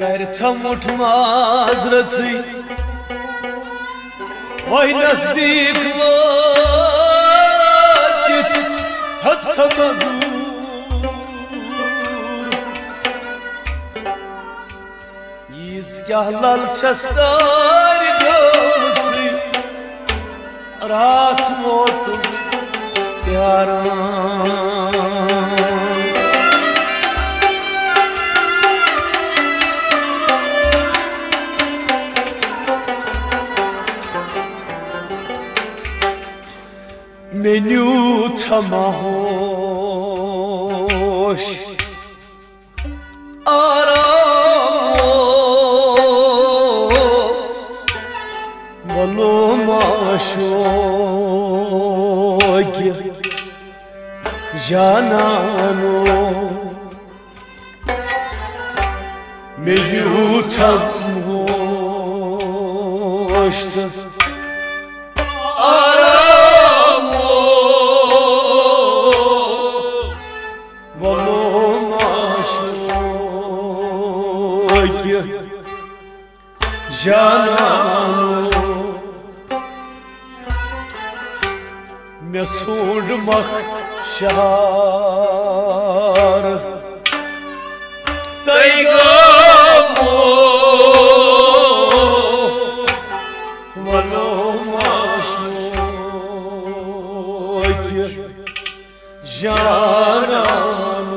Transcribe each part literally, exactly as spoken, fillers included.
Kartam uठmaz रची वही नजदीक वातित हत्थम Yiz gahlal çastar göğsü Rahat motum yaran Menü tamahoş Aramo Malumaşogi Janano Menü tamahoştu Janano Me sormak şahar Taygamo Valomaşoki Janano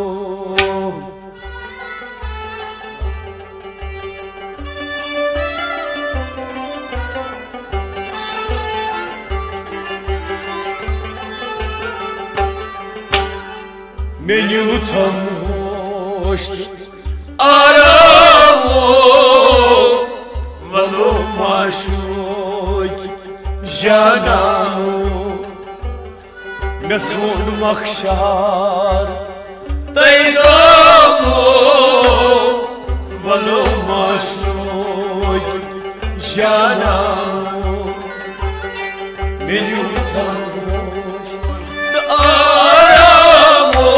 Menü tanıştı Aramo Malumaşoki Janano Me sormak şahar Taygamo Malumaşoki Janano Menü tanıştı Aramo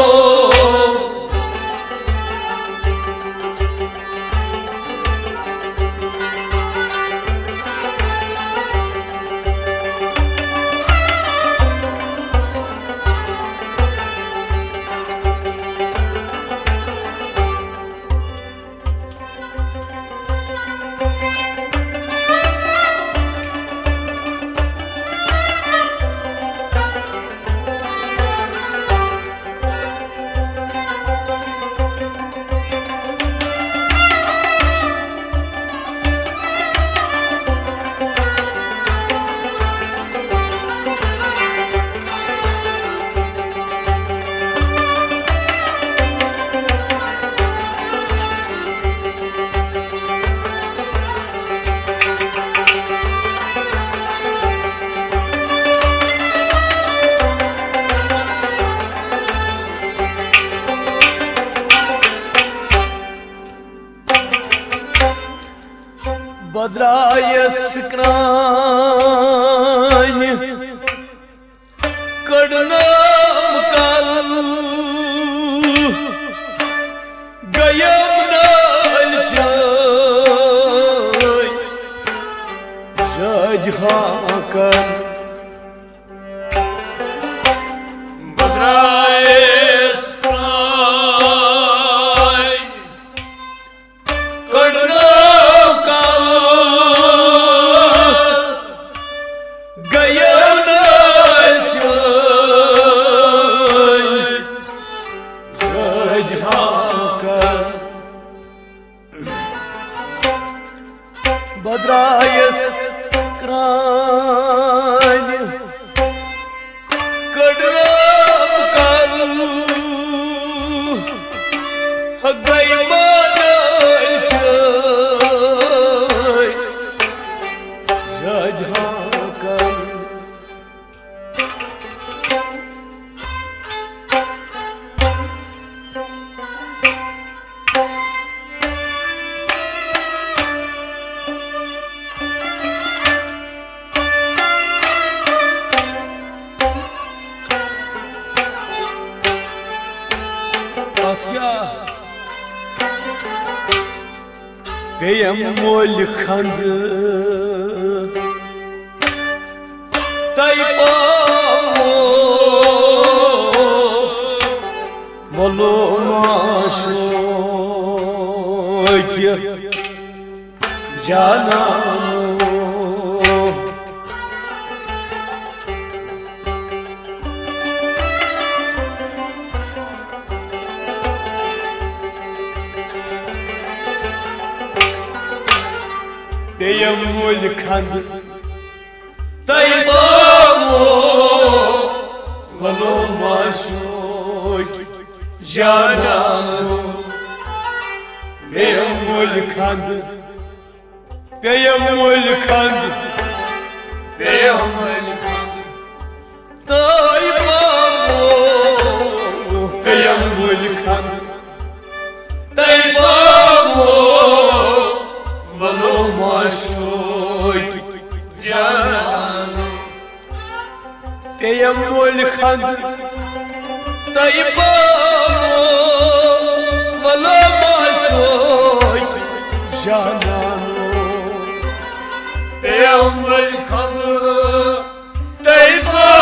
Badraya sıkrani Kadnam kal Gayam nal chay Jajhakan Badraya sıkrani Kadnam Badrayas krani Kadram kalu Hagay manal chay Jajhakan Peyam mol khand Taipa Molo maşoy Jana Peyam mol khand Taipa Molo maşoy Jana Peyam mol khand Peyam mol khand Peyam mol khand Taipa Peyam mol khand Taipa Molo maşoy Jana Peyam mol khand Taipa Molo maşoy Jana Peyam mol khand Taipa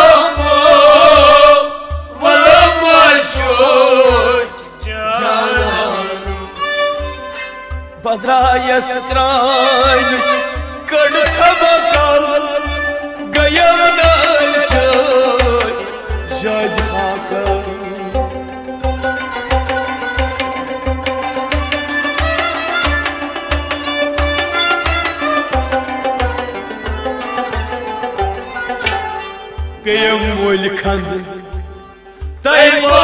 Molo maşoy Jana Badraya strain kad thabakal gayam nal joy jajhakal Peyam mol khand Taipa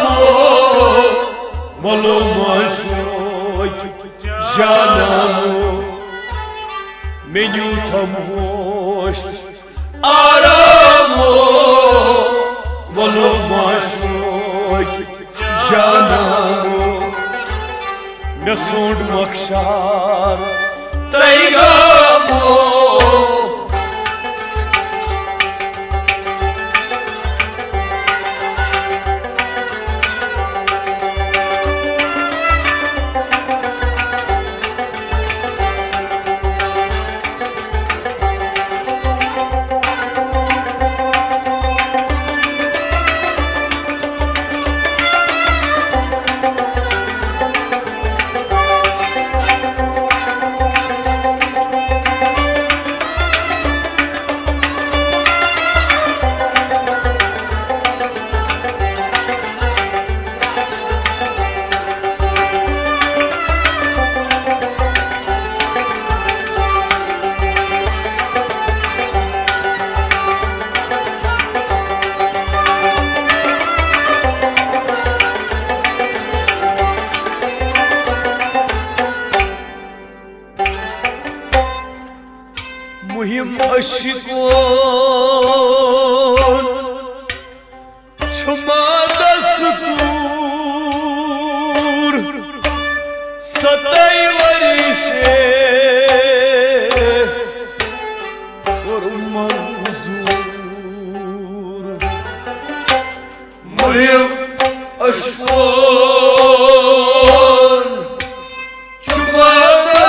Molo maşoy Jana Menü tam hoş Aramo Molo maşoy Jana Mesond makşar Taigamo Muhim aşıkon Çumada sutur Satay varişe Korman huzur Muhim aşıkon Çumada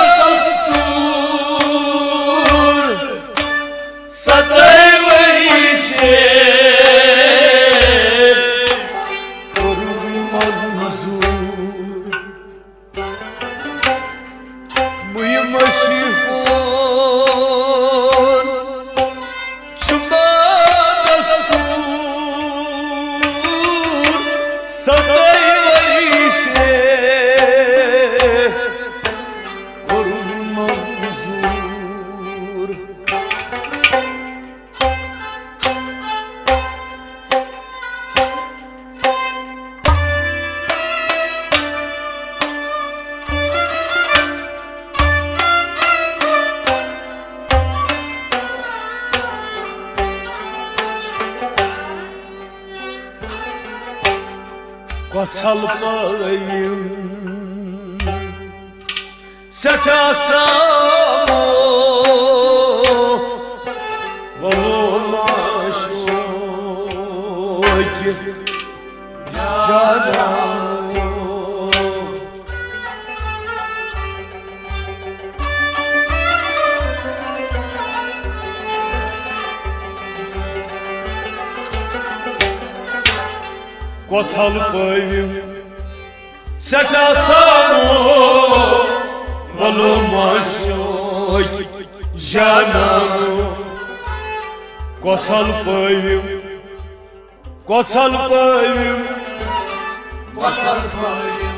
sutur Satay varişe Korman huzur Muhim aşıkon Çumada sutur Satay varişe Korman huzur Qaçalmayım Səkasam Olmaş oy Canım Koçal payım Setasamo Malumaşoy Janano Koçal payım Koçal payım Koçal payım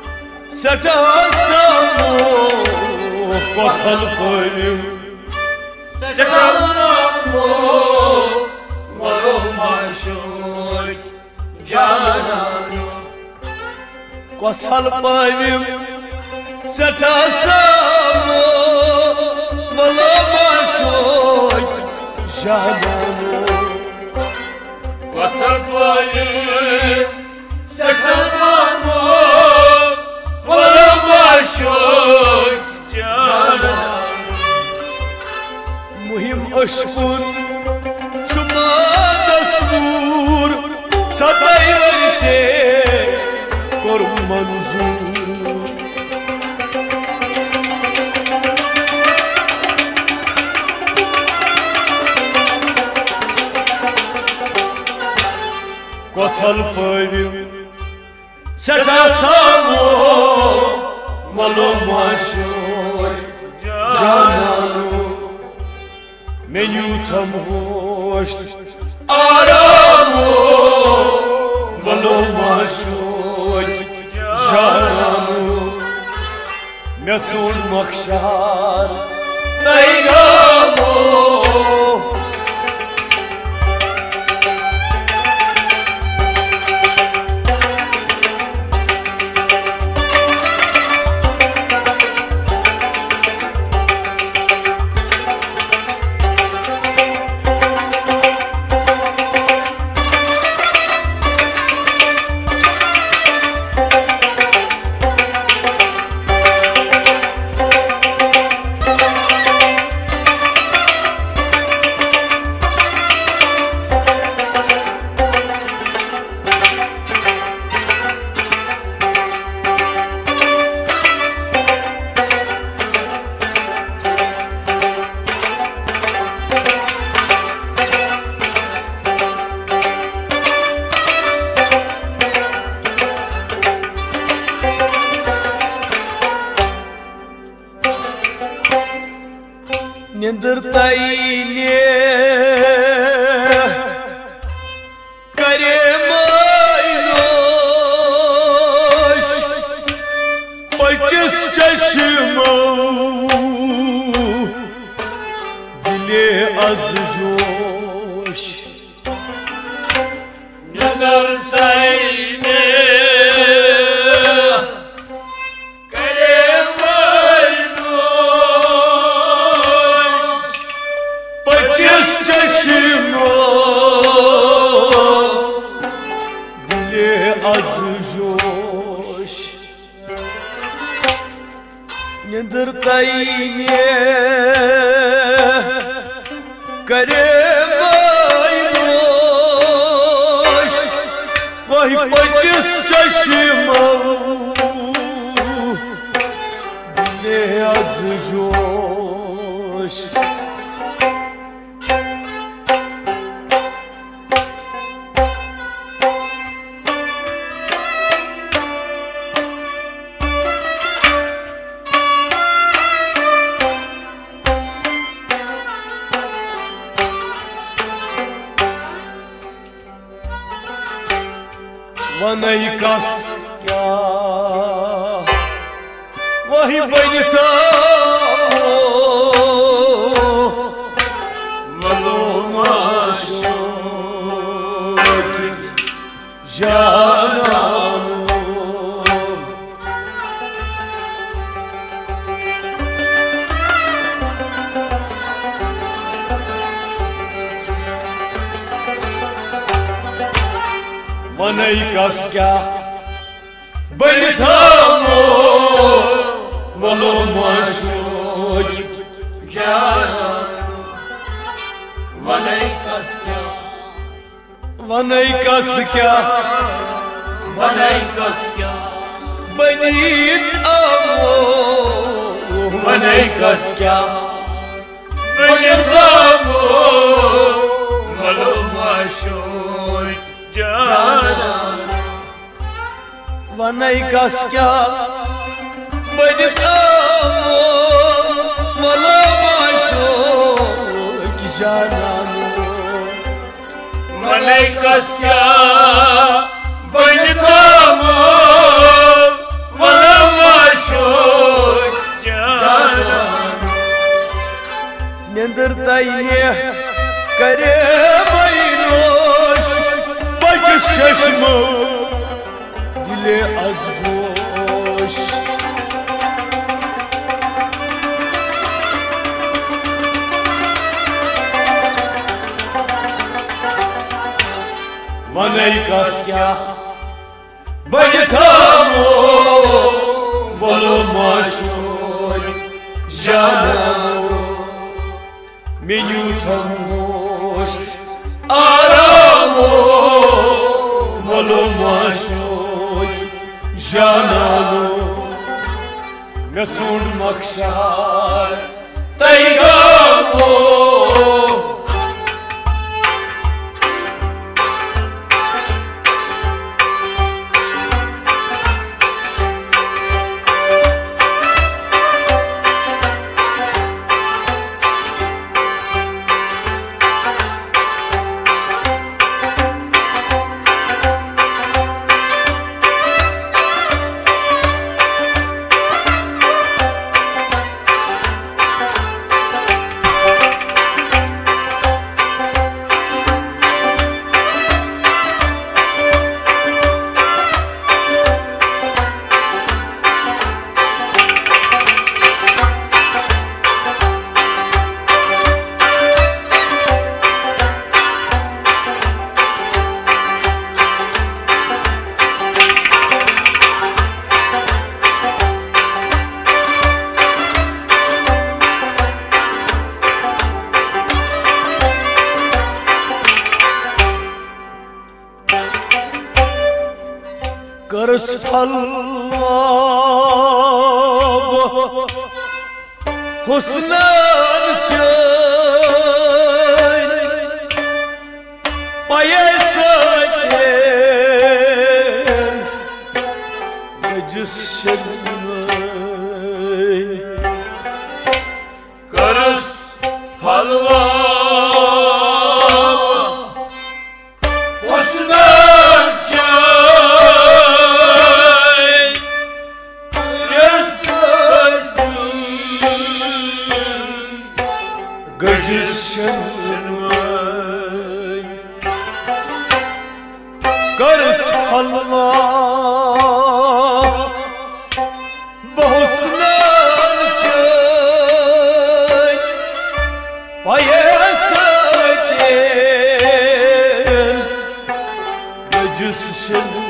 Setasamo Koçal payım Setasamo Malumaşoy Janano Koçal payım Setasamo Malumaşoy Janano Koçal payım Setasamo Malumaşoy Janano Muhim aşkın Çuma dastur Satay verişe Korman uzun Koçal payım Setasamo Malumaşoy Janano Menyutam hoş Aramo Malumaşoy Janano Metsun makşar Taygamo Нендертайне Каремайнош Пальчес чашимау Диле азжош Нендертайне Azjoş Нендертайне Каремайнош Vay pacız çaşımau Ne azjoş Vanay kas kya Vahi banita Malumaşoy Janano Vanay kas kya Banitamo Malumaşoy Janano Vanay kas kya Vanay kas kya Vanay kas kya Banit amo Vanay kas kya Banitamo Malumaşoy Janano vanai kas kya baditamo malamasho kijanano vanai kas kya baditamo malamasho kijanano nendirtayne kare baynosh bakış çeşme dile az boş vanai kas kya baditamo malamasho kijanano menyutamosh aramo malamasho kijanano metsund makshar taigamo Kars falab husnan çay payesaten gecis şedmay Kars falab gecis şedmay Kars falab bahusnan çay payesaten gecis şedmay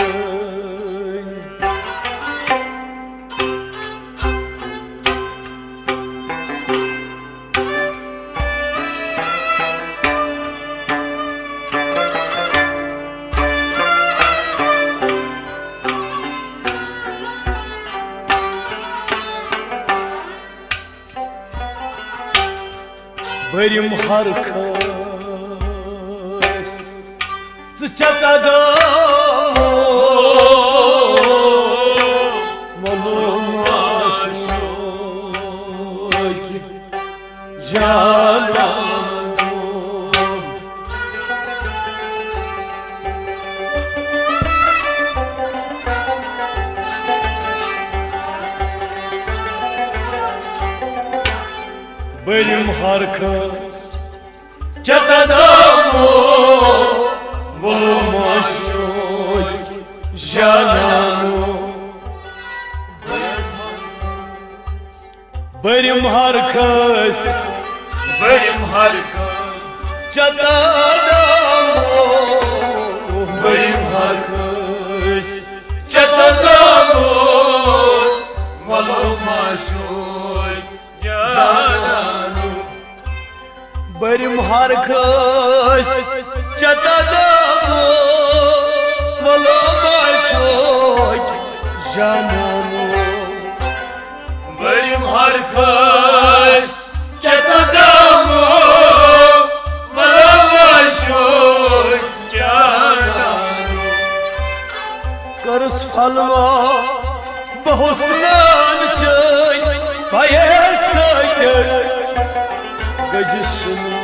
Benim harkas sıçatadamo malamasho kijanano Benim harkas çatadamo malamasho kijanano Benim harkas Benim harkas çatadamo Benim harkas çatadamo malamasho kijanano Benim harkas çatadamo malamasho kijanano Benim harkas çatadamo malamasho kijanano Kars alma bahusnan çay payasaydı gecesini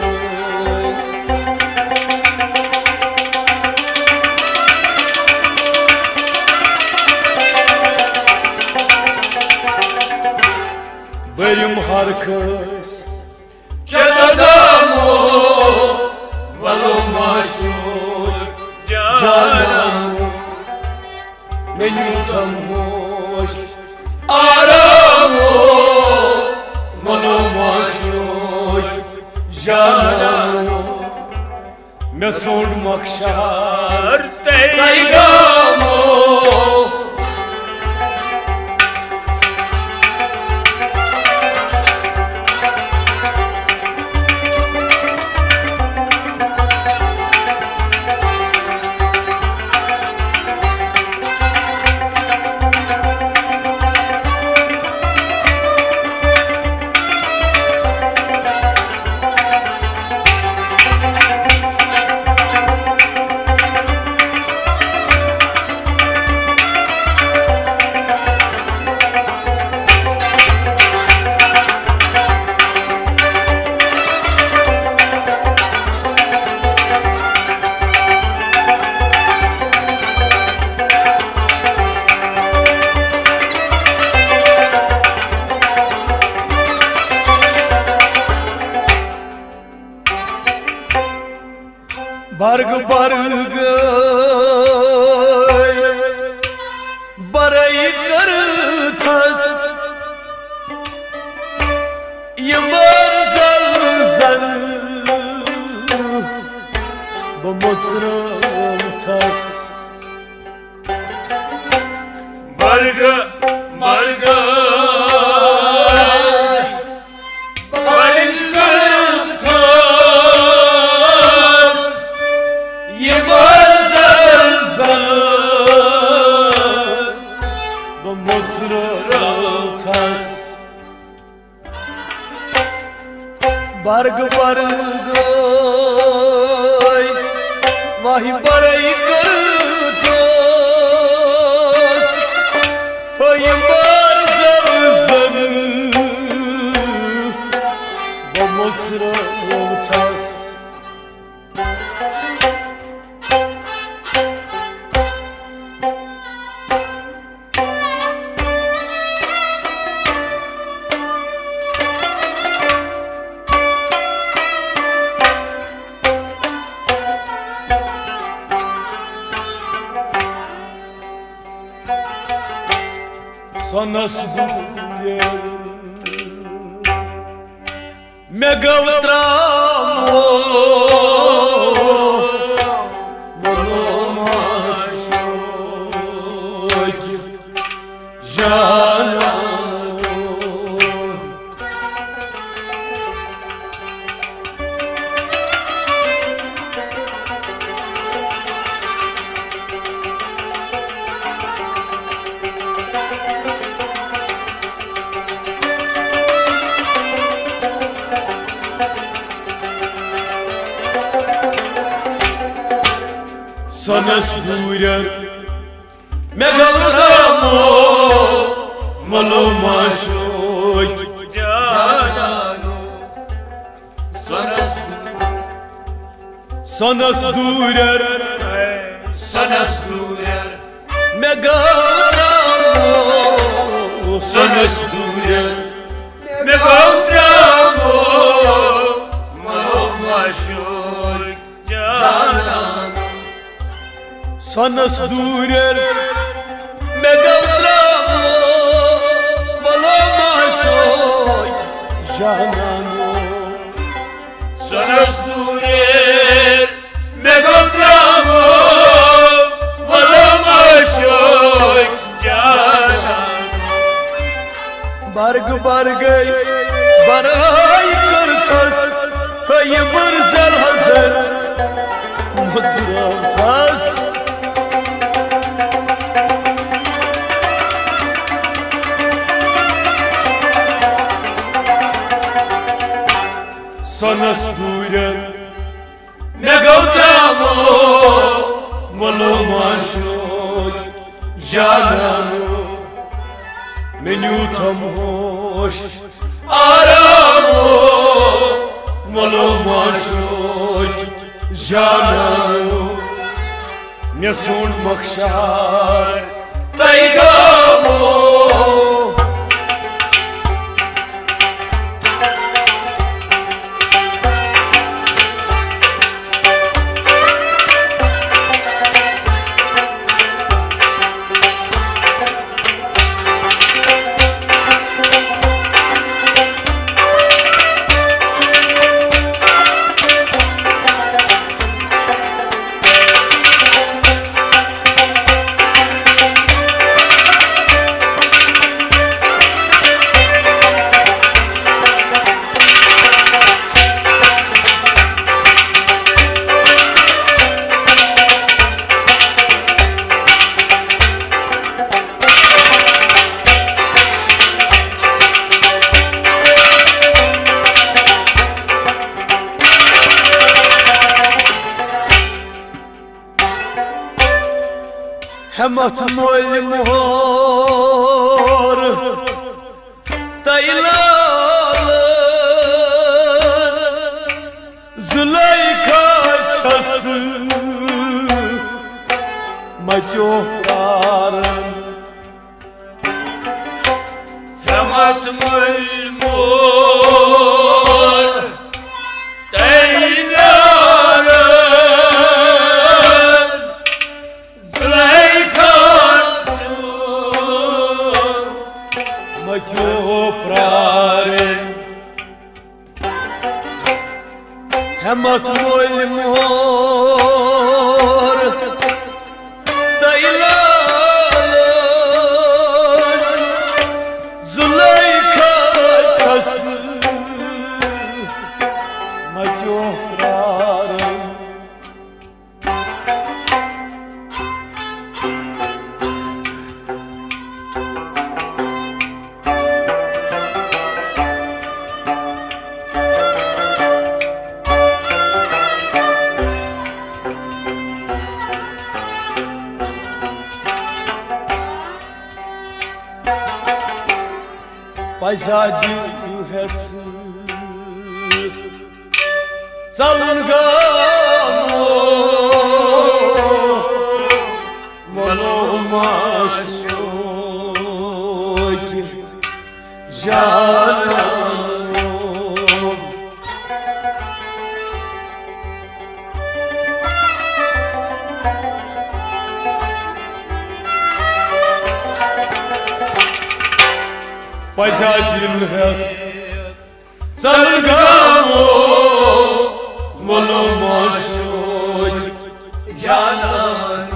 benim harkız Çatadamu Valo maşuk Canam Beni utanmış Aramu Valo maşuk Canam Mesul makşar Teygamu Barg barg Barai kartas Yamar zal zal Bamotsram tas Barga Barga Barg barg Vahi barai kartas Yamar zal zal Bamotsram tas Sana suye Mega utramo Monomaşok Canım Sana stuyer Megalramo Malomaşok Cananu Sana Sana stuyer Sana stuyer Megalramo Sana stuyer Megalramo Malomaşok Cananu Sana stuyer Megalramo Malomaşok Canano Sana stuyer Megalramo Malomaşok Cananu Barg barg Barai kartas Yamar zal hazır Motsram tas Sana stuyer Megalramo Malomaşok Canano Cananul Meniutam hoş Aramo Malomaşoy Cananul Mesun makşar Taigamo Hemat mol mor Taylalı Züleyka çası Macohtarın Hemat mulmur Taylalı Macohtarın Hemat mol mor Taylalı Züleyka çası Macohtarın Pajadi heti Zalgamo Malomaşoy Cananım Pajadim het Zalgamo Malomaşoy Cananım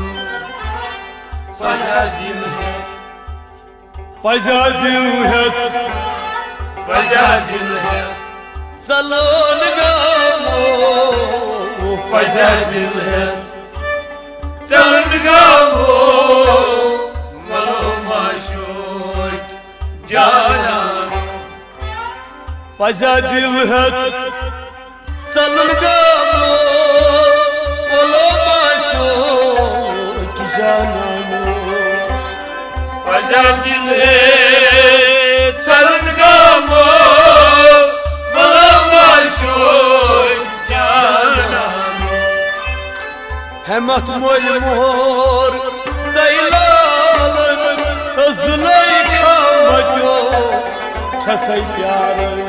Pajadim Pajadim het Pajadim Zalgamo Pajadim Zalgamo Malomaşoy Cananım Pajadim het Zalgamo Malomaşoy Cananım Pajadim Zalgamo Malomaşoy Cananım Hemat mol mor Taylalı Züleyka maco Çasay yarın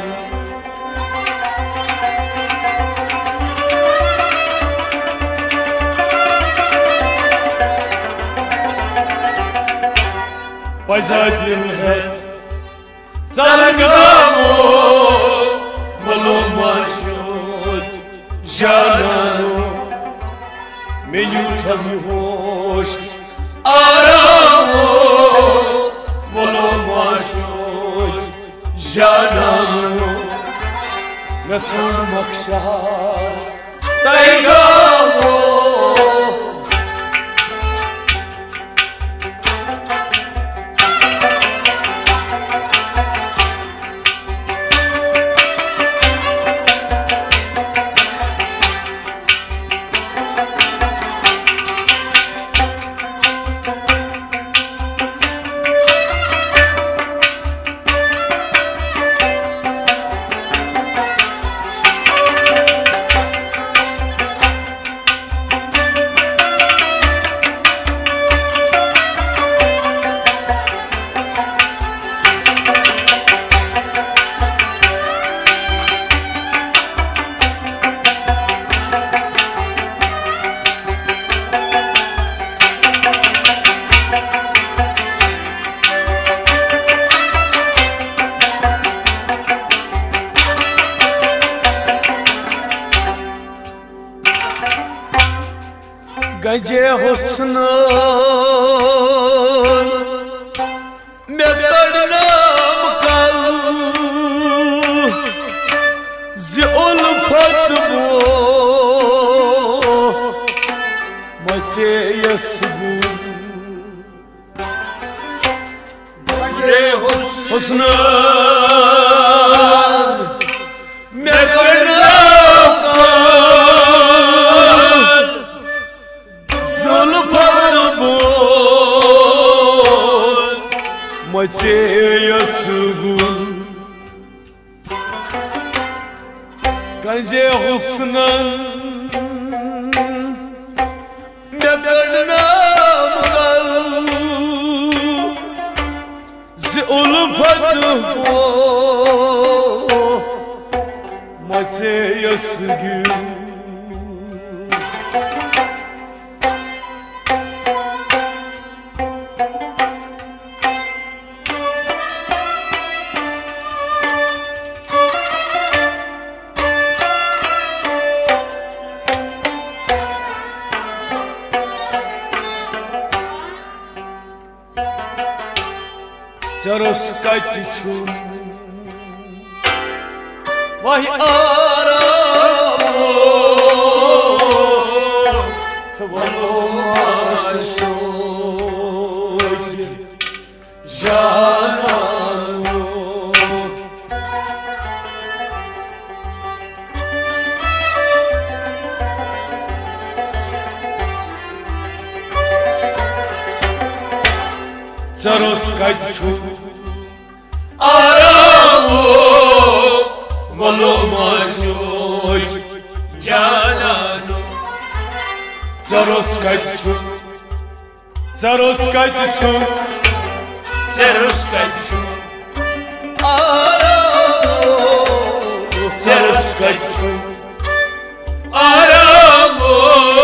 Pajadim het Zalgamo Malomaşoy Cananım Meniutam hoş Aramo Malomaşoy Cananım Mesul makşar Taigamo Gece husnun me karnam kal zi ulfat bu mace yasbu Gece husnun me karnam kal zulfat bu mace yasbu Gece husnun me karnam kal zi ulfat bu mace yasbu Zaros kaççu Vay aramo Valomaşoy Janano Zaros kaççu Aramo Valomaşoy Janano Zaros kaççu Zaros kaççu Zaros kaççu Aramo Zaros kaççu Aramo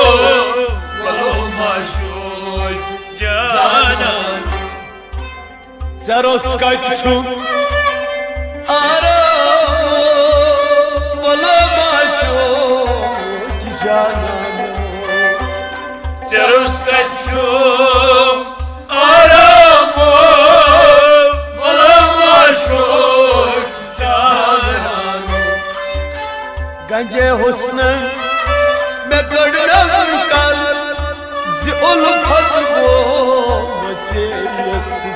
Valomaşoy Janano Zaros kaççu Aramo Valomaşoy Janano Zaros kaççu Aramo Valomaşoy Janano Gece husnun me karnam kal zi ulfat bu mace yasbu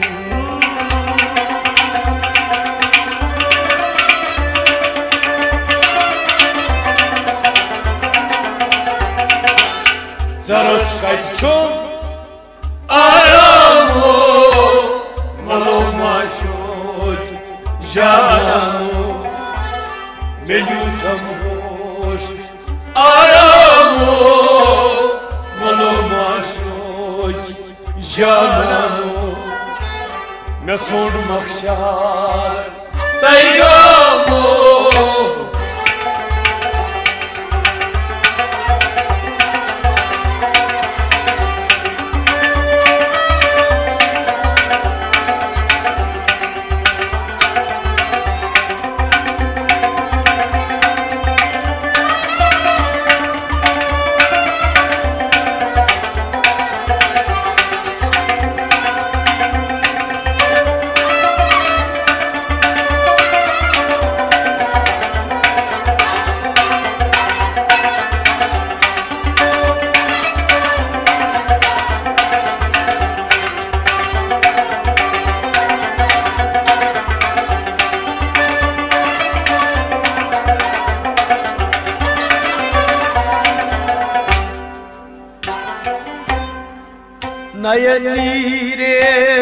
Zaros kaççu Aramo Valomaşoy Janano Melutam hoş Aramo Valomaşoy Janano Me sormak şar Peygamo Nayelire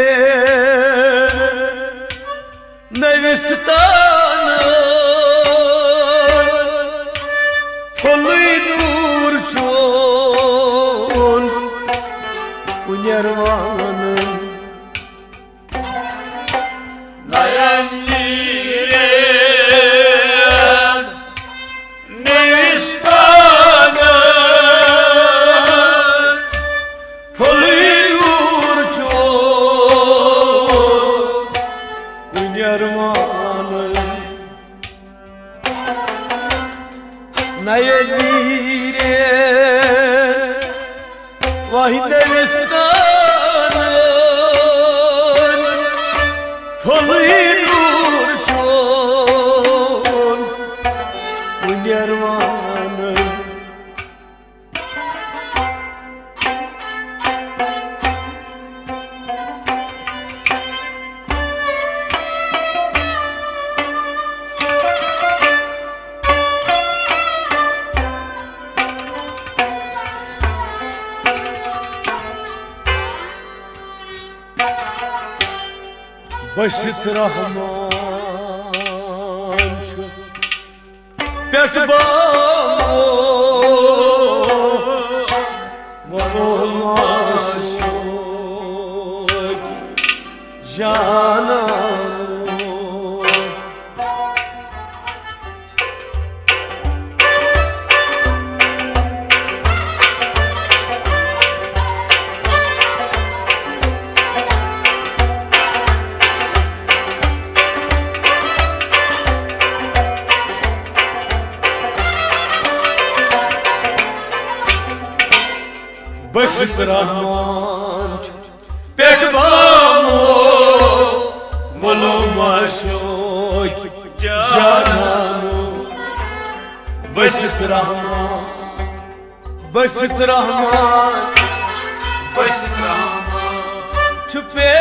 Nevistanı Kolluynur çon Kunyarvanın Nayanliyen Nevistanın Kolluynur çon Kunyarvanın Nayelire Mahidevistana Pılıydur çon Bu nirvana Başıt Rahman Pert bamo Maşok Canım Başıt Rahman Pert bamo Maşok Canım Başıt Rahman Başıt Rahman Başıt Rahman Çüpe